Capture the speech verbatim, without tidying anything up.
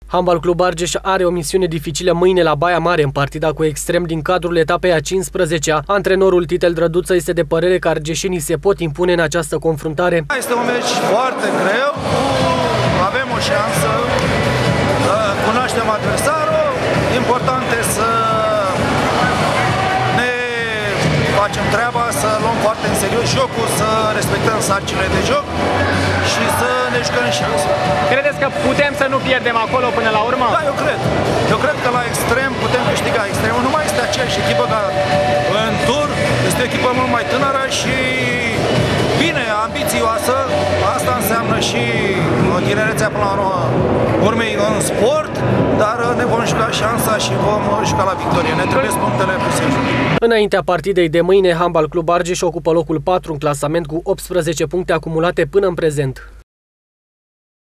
Handbal Club Argeș are o misiune dificilă mâine la Baia Mare în partida cu Extrem din cadrul etapei a cincisprezecea. Antrenorul Titel Drăduță este de părere că argeșenii se pot impune în această confruntare. Este un meci foarte greu, avem o șansă, cunoaștem adversarul, important este să ne facem treaba, să luăm foarte în serios jocul, să respectăm sarcinile de joc și să ne jucăm șansa. Credeți că putem să nu pierdem acolo până la urmă? Da, eu cred. Eu cred că la Extrem putem câștiga. Extremul nu mai este aceeași echipă ca în tur, este o echipă mult mai tânără și bine, ambițioasă. Asta înseamnă și tinerețea până la urmei în sport, dar ne vom juca șansa și vom juca la victorie. Ne trebuie punctele puse în joc. Înaintea partidei de mâine, Handbal Club Argeș ocupă locul patru în clasament cu optsprezece puncte acumulate până în prezent.